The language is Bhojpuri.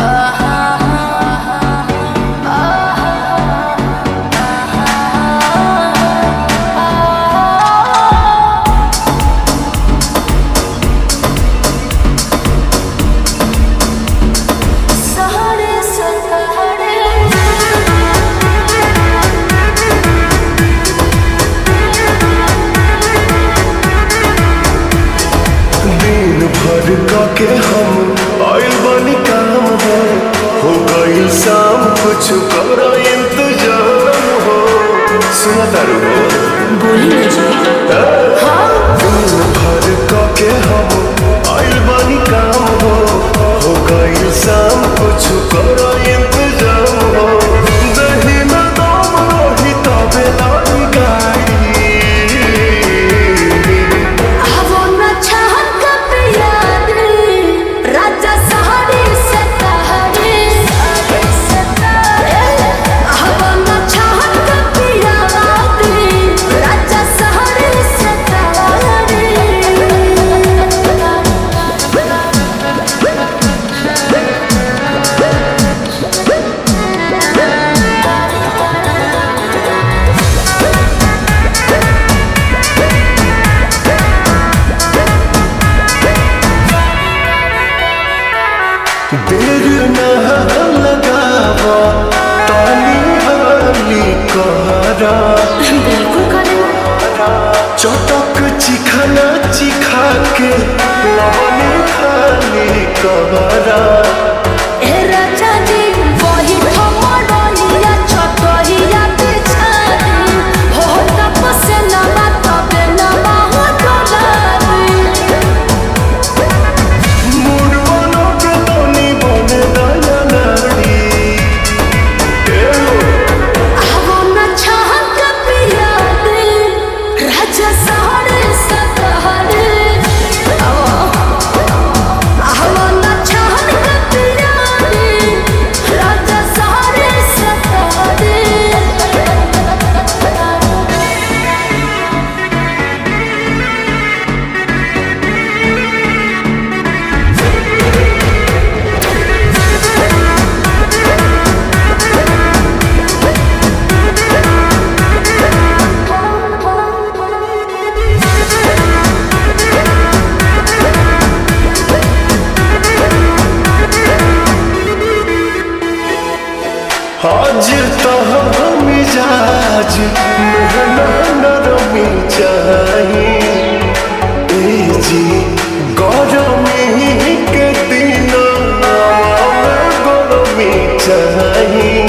के हम आइल बानी काम हो गइल शाम कुछ करो इंतजाम हो। सुना तारू हो बोली दिन भर के हम आइल बानी काम हो गइल शाम कुछ करो इंतजाम हो। दही में दम रही तबे लाई गाड़ी देर न लगावा ताली हाली कहरा चटक चिखाना चिखा के लवने खाली कहरा आज तो मिजाज नरमी चाहिए जी गरमी के दिन गरमी चाहिए।